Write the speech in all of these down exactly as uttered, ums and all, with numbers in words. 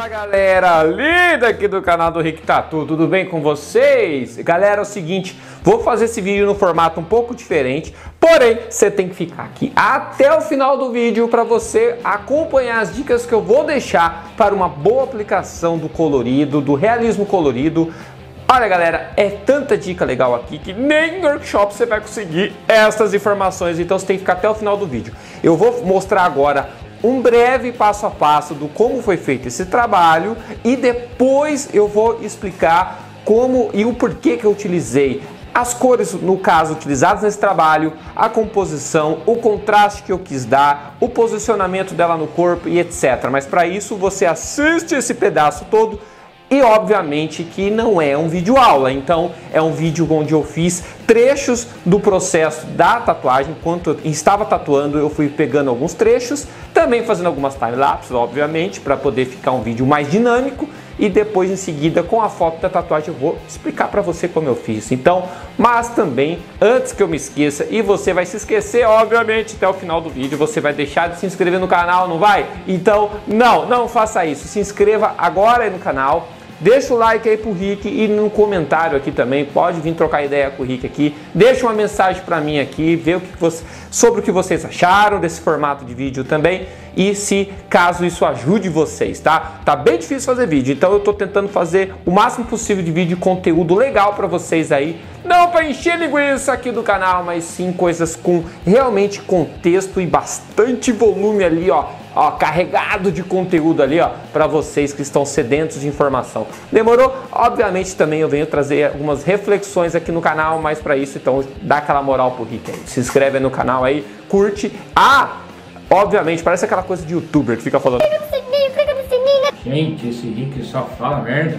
Fala galera linda aqui do canal do Rick Tatu, tudo bem com vocês? Galera, é o seguinte, vou fazer esse vídeo no formato um pouco diferente, porém você tem que ficar aqui até o final do vídeo para você acompanhar as dicas que eu vou deixar para uma boa aplicação do colorido, do realismo colorido. Olha galera, é tanta dica legal aqui que nem no workshop você vai conseguir essas informações, então você tem que ficar até o final do vídeo. Eu vou mostrar agora um breve passo a passo do como foi feito esse trabalho e depois eu vou explicar como e o porquê que eu utilizei as cores, no caso, utilizadas nesse trabalho, a composição, o contraste que eu quis dar, o posicionamento dela no corpo e etcétera. Mas para isso você assiste esse pedaço todo. E obviamente que não é um vídeo aula, então é um vídeo onde eu fiz trechos do processo da tatuagem. Enquanto eu estava tatuando, eu fui pegando alguns trechos, também fazendo algumas time-lapses, obviamente, para poder ficar um vídeo mais dinâmico. E depois, em seguida, com a foto da tatuagem, eu vou explicar para você como eu fiz. Então, mas também, antes que eu me esqueça, e você vai se esquecer, obviamente, até o final do vídeo, você vai deixar de se inscrever no canal, não vai? Então, não, não faça isso. Se inscreva agora aí no canal. Deixa o like aí pro Rick e no comentário aqui também, pode vir trocar ideia com o Rick aqui. Deixa uma mensagem para mim aqui, ver o que você, sobre o que vocês acharam desse formato de vídeo também. E se caso isso ajude vocês, tá? Tá bem difícil fazer vídeo, então eu tô tentando fazer o máximo possível de vídeo e conteúdo legal para vocês aí. Não para encher linguiça aqui do canal, mas sim coisas com realmente contexto e bastante volume ali, ó. Ó, carregado de conteúdo ali, ó, para vocês que estão sedentos de informação. Demorou? Obviamente também eu venho trazer algumas reflexões aqui no canal, mas para isso, então, dá aquela moral pro Rick aí. Se inscreve aí no canal aí, curte. Ah, obviamente, parece aquela coisa de youtuber que fica falando... Clica no sininho, clica no sininho. Gente, esse Rick só fala merda.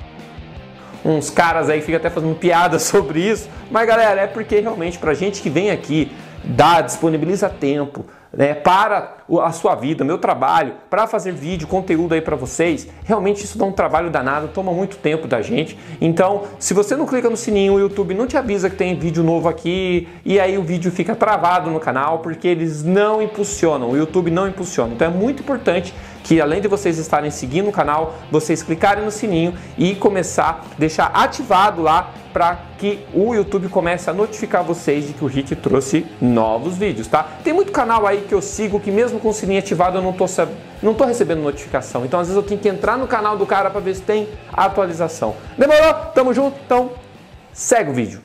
Uns caras aí que ficam até fazendo piada sobre isso. Mas galera, é porque realmente pra gente que vem aqui, dá, disponibiliza tempo, né, para a sua vida, meu trabalho, para fazer vídeo, conteúdo aí para vocês, realmente isso dá um trabalho danado, toma muito tempo da gente. Então, se você não clica no sininho, o YouTube não te avisa que tem vídeo novo aqui, e aí o vídeo fica travado no canal, porque eles não impulsionam, o YouTube não impulsiona. Então é muito importante que, além de vocês estarem seguindo o canal, vocês clicarem no sininho e começar a deixar ativado lá para que o YouTube comece a notificar vocês de que o Rick trouxe novos vídeos, tá? Tem muito canal aí que eu sigo que mesmo com o sininho ativado eu não tô, não tô recebendo notificação. Então às vezes eu tenho que entrar no canal do cara para ver se tem atualização. Demorou? Tamo junto? Então segue o vídeo.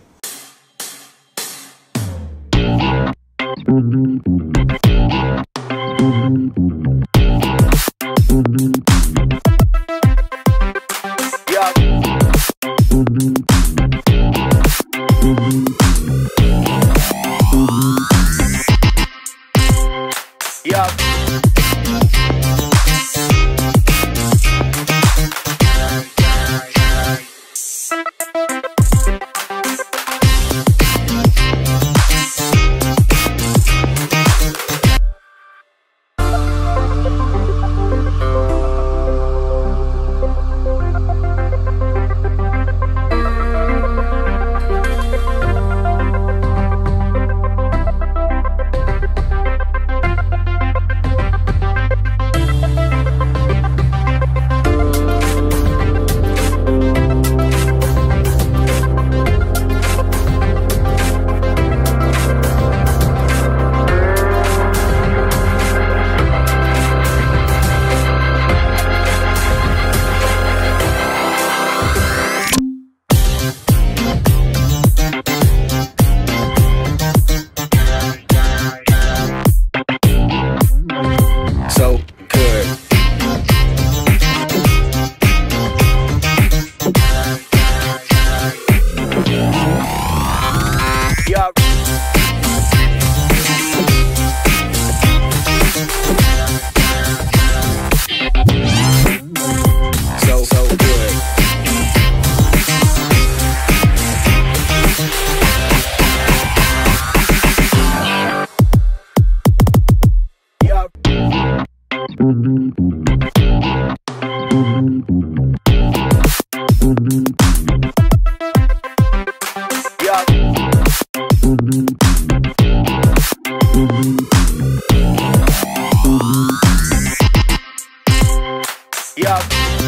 Yeah.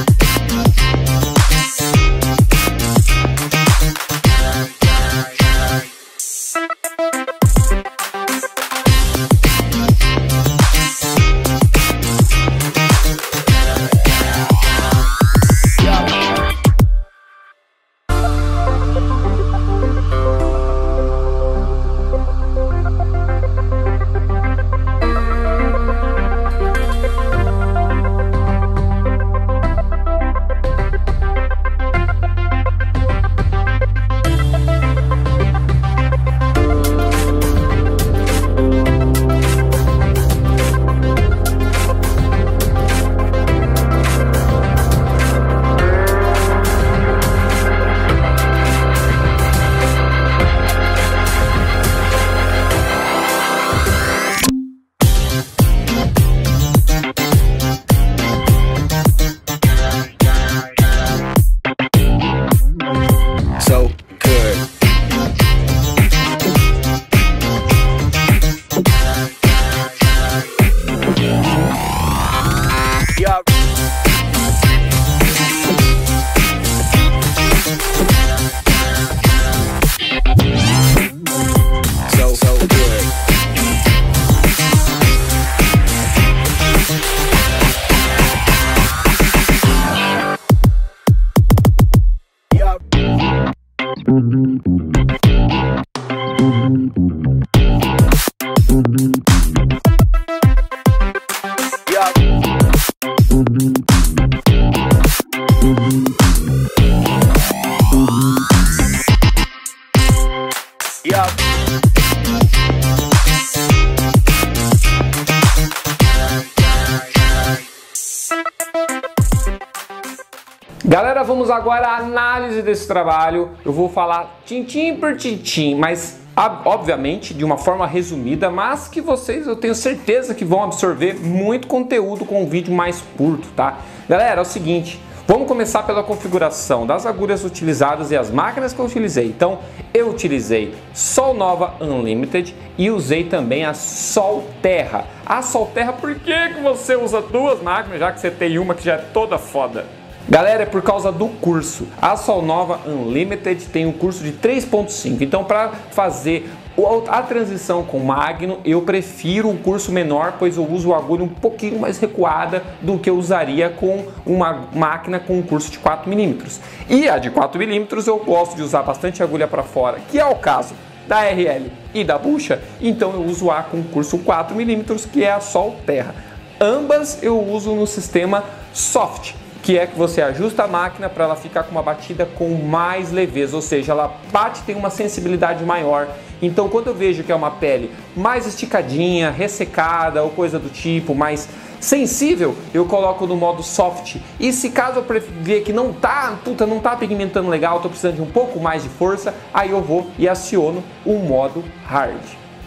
Galera, vamos agora à análise desse trabalho. Eu vou falar tintim por tintim, mas obviamente de uma forma resumida, mas que vocês, eu tenho certeza que vão absorver muito conteúdo com um vídeo mais curto, tá? Galera, é o seguinte, vamos começar pela configuração das agulhas utilizadas e as máquinas que eu utilizei. Então, eu utilizei Solnova Unlimited e usei também a Solterra. A Solterra, por que que você usa duas máquinas, já que você tem uma que já é toda foda? Galera, é por causa do curso. A Solnova Unlimited tem um curso de três ponto cinco, então para fazer a transição com Magno, eu prefiro um curso menor, pois eu uso a agulha um pouquinho mais recuada do que eu usaria com uma máquina com um curso de quatro milímetros. E a de quatro milímetros eu gosto de usar bastante agulha para fora, que é o caso da R L e da bucha, então eu uso a com curso quatro milímetros, que é a Solterra. Ambas eu uso no sistema soft, que é que você ajusta a máquina para ela ficar com uma batida com mais leveza, ou seja, ela bate, tem uma sensibilidade maior. Então quando eu vejo que é uma pele mais esticadinha, ressecada ou coisa do tipo, mais sensível, eu coloco no modo soft. E se caso eu ver que não tá, puta, não tá pigmentando legal, tô precisando de um pouco mais de força, aí eu vou e aciono o modo hard.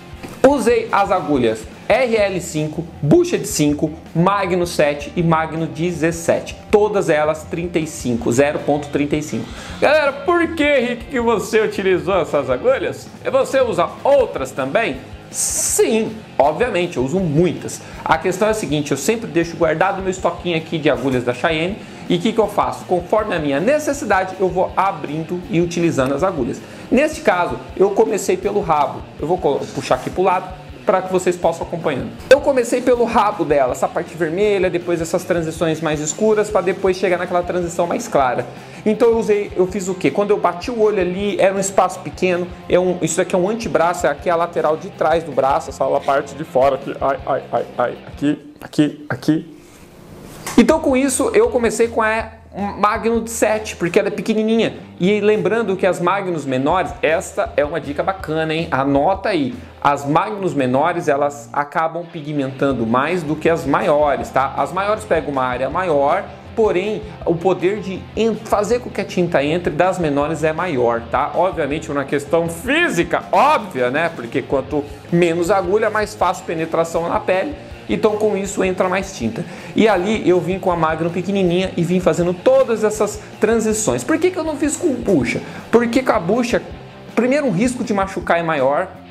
Usei as agulhas R L cinco, bucha de cinco, Magno sete e Magno dezessete. Todas elas trinta e cinco, zero ponto trinta e cinco. Galera, por que, Rick, que você utilizou essas agulhas? Você usa outras também? Sim, obviamente, eu uso muitas. A questão é a seguinte, eu sempre deixo guardado meu estoquinho aqui de agulhas da Cheyenne. E o que, que eu faço? Conforme a minha necessidade, eu vou abrindo e utilizando as agulhas. Neste caso, eu comecei pelo rabo. Eu vou puxar aqui para o lado, para que vocês possam acompanhando. Eu comecei pelo rabo dela, essa parte vermelha, depois essas transições mais escuras, para depois chegar naquela transição mais clara. Então eu usei, eu fiz o que? Quando eu bati o olho ali, era um espaço pequeno, é um, isso aqui é um antebraço, aqui é a lateral de trás do braço, essa a parte de fora aqui, ai, ai, ai, ai, aqui, aqui, aqui. Então com isso eu comecei com a Magno de sete, porque ela é pequenininha. E lembrando que as Magnos menores, esta é uma dica bacana, hein? Anota aí. As Magnos menores, elas acabam pigmentando mais do que as maiores, tá? As maiores pegam uma área maior, porém o poder de fazer com que a tinta entre das menores é maior, tá? Obviamente uma questão física, óbvia, né? Porque quanto menos agulha, mais fácil penetração na pele. Então com isso entra mais tinta. E ali eu vim com a Magno pequenininha e vim fazendo todas essas transições. Por que que eu não fiz com bucha? Porque com a bucha, primeiro, o risco de machucar é maior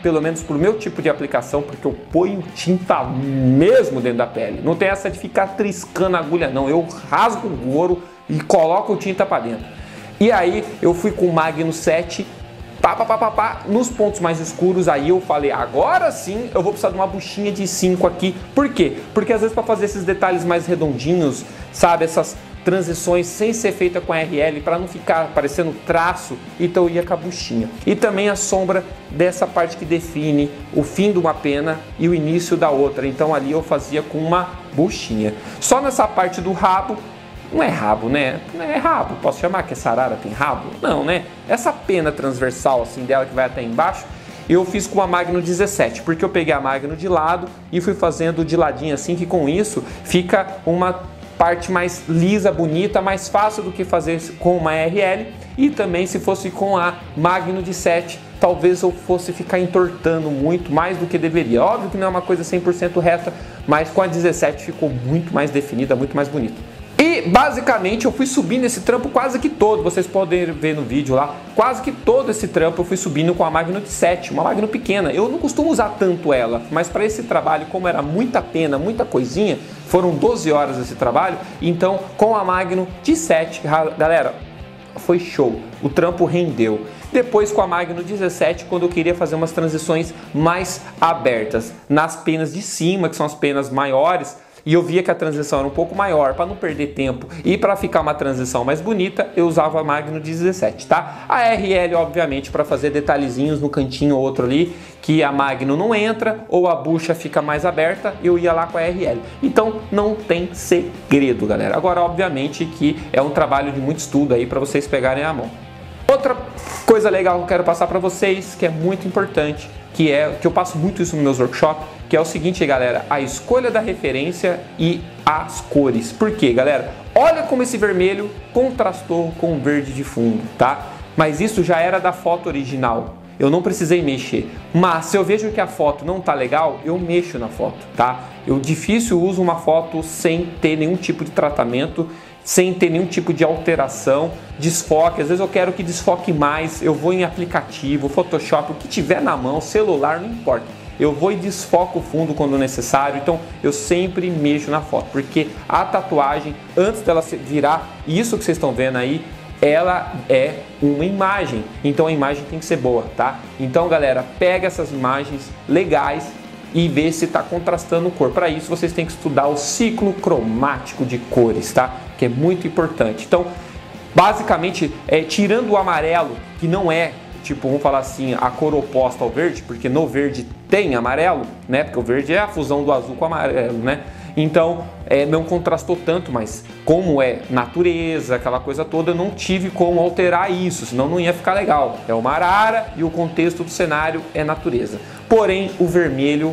pelo menos pro meu tipo de aplicação, porque eu ponho tinta mesmo dentro da pele. Não tem essa de ficar triscando a agulha não, eu rasgo o couro e coloco tinta para dentro. E aí eu fui com o Magnum sete, pá, pá, pá, pá, pá, nos pontos mais escuros. Aí eu falei, agora sim eu vou precisar de uma buchinha de cinco aqui. Por quê? Porque às vezes para fazer esses detalhes mais redondinhos, sabe, essas transições sem ser feita com a R L, para não ficar parecendo traço, então eu ia com a buchinha. E também a sombra dessa parte que define o fim de uma pena e o início da outra, então ali eu fazia com uma buchinha. Só nessa parte do rabo, não é rabo, né? Não é rabo, posso chamar que essa arara tem rabo? Não, né? Essa pena transversal assim dela que vai até embaixo, eu fiz com a Magnum dezessete, porque eu peguei a Magnum de lado e fui fazendo de ladinho assim, que com isso fica uma parte mais lisa, bonita, mais fácil do que fazer com uma R L. E também se fosse com a Magnum de sete, talvez eu fosse ficar entortando muito mais do que deveria. Óbvio que não é uma coisa cem por cento reta, mas com a dezessete ficou muito mais definida, muito mais bonita. E basicamente eu fui subindo esse trampo quase que todo, vocês podem ver no vídeo lá, quase que todo esse trampo eu fui subindo com a Magnum de sete, uma Magnum pequena. Eu não costumo usar tanto ela, mas para esse trabalho, como era muita pena, muita coisinha, foram doze horas esse trabalho, então com a Magnum de sete, galera, foi show, o trampo rendeu. Depois com a Magnum dezessete, quando eu queria fazer umas transições mais abertas, nas penas de cima, que são as penas maiores, e eu via que a transição era um pouco maior, para não perder tempo e para ficar uma transição mais bonita, eu usava a Magnum dezessete, tá? A R L, obviamente, para fazer detalhezinhos no cantinho ou outro ali, que a Magnum não entra ou a bucha fica mais aberta, eu ia lá com a R L. Então não tem segredo, galera. Agora, obviamente que é um trabalho de muito estudo aí para vocês pegarem a mão. Outra coisa legal que eu quero passar para vocês, que é muito importante, que é que eu passo muito isso nos meus workshops, que é o seguinte, galera, a escolha da referência e as cores. Por quê, galera? Olha como esse vermelho contrastou com o verde de fundo, tá? Mas isso já era da foto original, eu não precisei mexer. Mas se eu vejo que a foto não tá legal, eu mexo na foto, tá? Eu difícil uso uma foto sem ter nenhum tipo de tratamento, sem ter nenhum tipo de alteração, desfoque. Às vezes eu quero que desfoque mais, eu vou em aplicativo, Photoshop, o que tiver na mão, celular, não importa. Eu vou e desfoco o fundo quando necessário, então eu sempre mexo na foto, porque a tatuagem, antes dela virar isso que vocês estão vendo aí, ela é uma imagem, então a imagem tem que ser boa, tá? Então, galera, pega essas imagens legais e vê se está contrastando cor. Para isso, vocês têm que estudar o ciclo cromático de cores, tá? Que é muito importante. Então, basicamente, é, tirando o amarelo, que não é, tipo, vamos falar assim, a cor oposta ao verde, porque no verde tem amarelo, né? Porque o verde é a fusão do azul com o amarelo, né? Então, é, não contrastou tanto, mas como é natureza, aquela coisa toda, eu não tive como alterar isso, senão não ia ficar legal. É uma arara e o contexto do cenário é natureza. Porém, o vermelho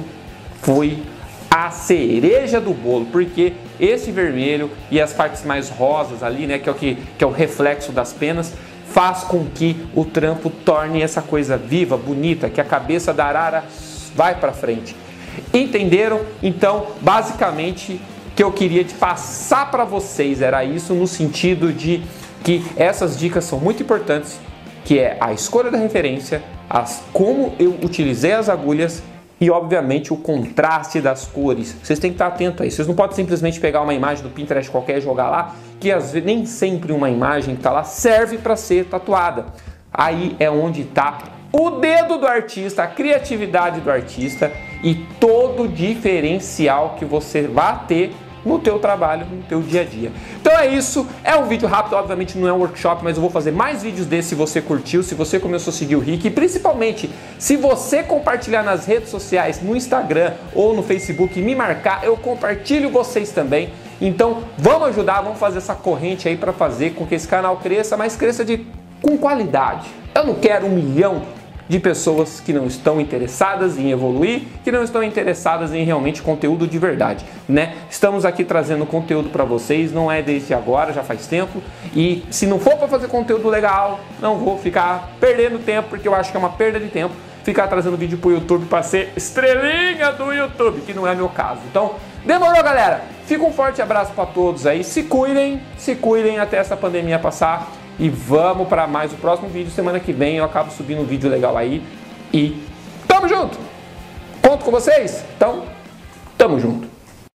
foi a cereja do bolo, porque esse vermelho e as partes mais rosas ali, né, que é o, que, que é o reflexo das penas, faz com que o trampo torne essa coisa viva, bonita, que a cabeça da arara vai para frente. Entenderam? Então, basicamente, o que eu queria te passar para vocês era isso, no sentido de que essas dicas são muito importantes, que é a escolha da referência, as, como eu utilizei as agulhas e, obviamente, o contraste das cores. Vocês têm que estar atentos a isso. Vocês não podem simplesmente pegar uma imagem do Pinterest qualquer e jogar lá, que às vezes nem sempre uma imagem que está lá serve para ser tatuada. Aí é onde está o dedo do artista, a criatividade do artista e todo o diferencial que você vai ter no teu trabalho, no teu dia a dia. Então é isso, é um vídeo rápido, obviamente não é um workshop, mas eu vou fazer mais vídeos desses se você curtiu, se você começou a seguir o Rick, e principalmente se você compartilhar nas redes sociais, no Instagram ou no Facebook e me marcar, eu compartilho vocês também. Então vamos ajudar, vamos fazer essa corrente aí para fazer com que esse canal cresça, mas cresça de, com qualidade. Eu não quero um milhão de pessoas que não estão interessadas em evoluir, que não estão interessadas em realmente conteúdo de verdade, né? Estamos aqui trazendo conteúdo para vocês, não é desde agora, já faz tempo, e se não for para fazer conteúdo legal, não vou ficar perdendo tempo, porque eu acho que é uma perda de tempo ficar trazendo vídeo pro YouTube para ser estrelinha do YouTube, que não é meu caso. Então, demorou, galera? Fica um forte abraço para todos aí, se cuidem, se cuidem até essa pandemia passar. E vamos para mais o próximo vídeo. Semana que vem eu acabo subindo um vídeo legal aí. E tamo Tamo junto! Conto com vocês? Então, tamo junto!